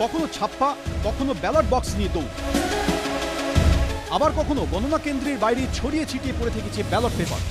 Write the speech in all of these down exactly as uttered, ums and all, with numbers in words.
কখনো ছাপ্পা, কখনো ব্যালট বক্স নিয়ে দৌড়, আবার কখনো গণনা কেন্দ্রের বাইরে ছড়িয়ে ছিটিয়ে পড়ে থেকেছে ব্যালট পেপার।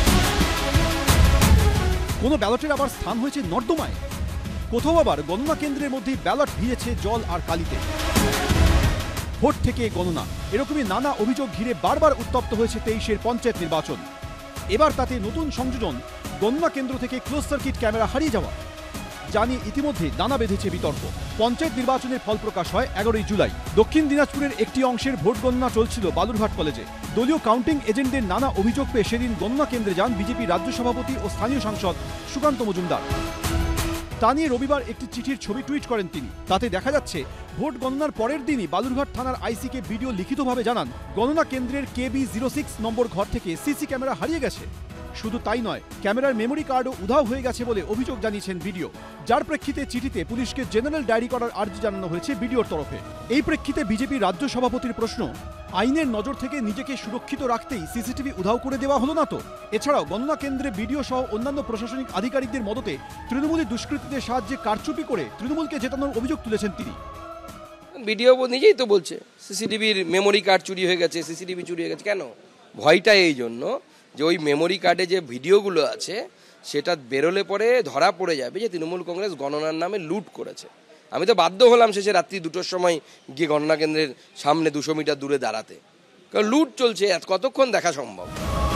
কোনো ব্যালটের আবার স্থান হয়েছে নর্দমায়, কোথাও আবার গণনা কেন্দ্রের মধ্যেই ব্যালট ভিজেছে জল আর কালিতে। ভোট থেকে গণনা, এরকমই নানা অভিযোগ ঘিরে বারবার উত্তপ্ত হয়েছে তেইশের পঞ্চায়েত নির্বাচন। এবার তাতে নতুন সংযোজন, গণনা কেন্দ্র থেকে ক্লোজ সার্কিট ক্যামেরা হারিয়ে যাওয়া। জানি ইতিমধ্যে দানা বেঁধেছে বিতর্ক। পঞ্চায়েত নির্বাচনের ফল প্রকাশ হয় এগারোই জুলাই। দক্ষিণ দিনাজপুরের একটি অংশের ভোট গণনা চলছিল বালুরঘাট কলেজে। দলীয় কাউন্টিং এজেন্টদের নানা অভিযোগ পেয়ে সেদিন গণনা কেন্দ্রে যান বিজেপি রাজ্য সভাপতি ও স্থানীয় সাংসদ সুকান্ত মজুমদার। তা নিয়ে রবিবার একটি চিঠির ছবি টুইট করেন তিনি। তাতে দেখা যাচ্ছে ভোট গণনার পরের দিনই বালুরঘাট থানার আইসিকে ভিডিও লিখিতভাবে জানান গণনা কেন্দ্রের K B zero six number ঘর থেকে সিসি ক্যামেরা হারিয়ে গেছে। শুধু তাই নয়, ক্যামেরার মেমোরি কার্ডও উধাও হয়ে গেছে বলে অভিযোগ জানিয়েছেন ভিডিও। যার প্রেক্ষিতে চিঠিতে পুলিশকে জেনারেল ডায়েরি করার আর্জি জানানো হয়েছে ভিডিওর তরফে। এই প্রেক্ষিতে বিজেপি রাজ্য সভাপতির প্রশ্ন, আইনের নজর থেকে নিজেকে সুরক্ষিত রাখতেই সিসিটিভি উধাও করে দেওয়া হলো না তো? এছাড়াও গণনা কেন্দ্রে বিডিও সহ অন্যান্য প্রশাসনিক আধিকারিকদের মদতে তৃণমূলের দুষ্কৃতীদের সাহায্যে কারচুপি করে তৃণমূলকে জেতানোর অভিযোগ তুলেছেন তিনি। ভিডিও নিজেই তো বলছে সিসিটিভির মেমোরি কার্ড চুরি হয়ে গেছে, সিসিটিভি চুরি হয়ে গেছে। কেন? ভয়টা এই জন্য যে ওই মেমোরি কার্ডে যে ভিডিওগুলো আছে সেটা বেরোলে পরে ধরা পড়ে যাবে যে তৃণমূল কংগ্রেস গণনার নামে লুট করেছে। আমি তো বাধ্য হলাম শেষে রাত্রি দুটোর সময় গিয়ে গণনা কেন্দ্রের সামনে দুশো মিটার দূরে দাঁড়াতে, কারণ লুট চলছে, কতক্ষণ দেখা সম্ভব?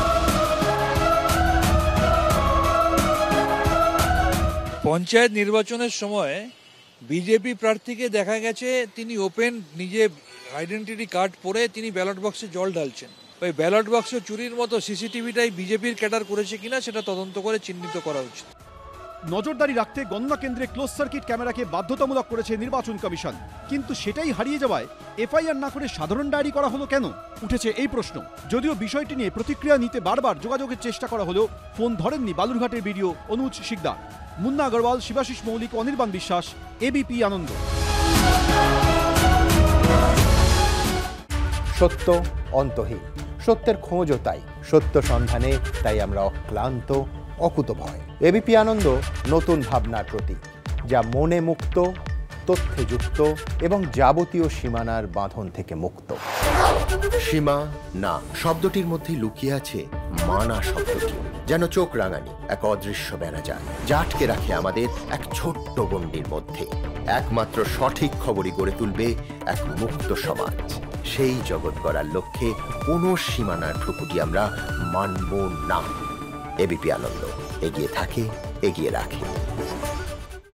পঞ্চায়েত নির্বাচনের সময় বিজেপি প্রার্থীকে দেখা গেছে তিনি ওপেন নিজে আইডেন্টিটি কার্ড পরে তিনি ব্যালট বক্সে জল ঢালছেন। ওই ব্যালট বক্স চুরির মতো সিসিটিভিটাই বিজেপির ক্যাডার করেছে কিনা সেটা তদন্ত করে চিহ্নিত করা উচিত। নজরদারি রাখতে গণনা কেন্দ্রে ক্লোজ সার্কিট ক্যামেরাকে বাধ্যতামূলক করেছে নির্বাচন কমিশন, কিন্তু সেটাই হারিয়ে যাওয়ায় এফআইআর না করে সাধারণ ডায়েরি করা হলো কেন? উঠেছে এই প্রশ্ন। যদিও বিষয়টি নিয়ে প্রতিক্রিয়া নিতে বারবার যোগাযোগের চেষ্টা করা হলেও ফোন ধরেননি বালুরঘাটের বিডিও অনুজ শিকদার। মুন্না আগরওয়াল, শিবাশিস মৌলিক, অনির্বাণ বিশ্বাস, এবিপি আনন্দ। সত্য অন্তহীন, সত্যের খোঁজও তাই, সত্য সন্ধানে তাই আমরা অক্লান্ত, অকুতভয়। এবিপি আনন্দ নতুন ভাবনার প্রতীক, যা মনে মুক্ত, তথ্যে যুক্ত এবং যাবতীয় সীমানার বাঁধন থেকে মুক্ত। সীমা না শব্দটির মধ্যে লুকিয়ে আছে মানা শব্দটি, যেন চোখ রাঙানি এক অদৃশ্য বেড়াজাল, যা আটকে রাখে আমাদের এক ছোট্ট গণ্ডির মধ্যে। একমাত্র সঠিক খবরই গড়ে তুলবে এক মুক্ত সমাজ। সেই জগৎ গড়ার লক্ষ্যে কোনো সীমানার ঠুকুটি আমরা মানব না। এবিপি আনন্দ এগিয়ে থাকে, এগিয়ে রাখে।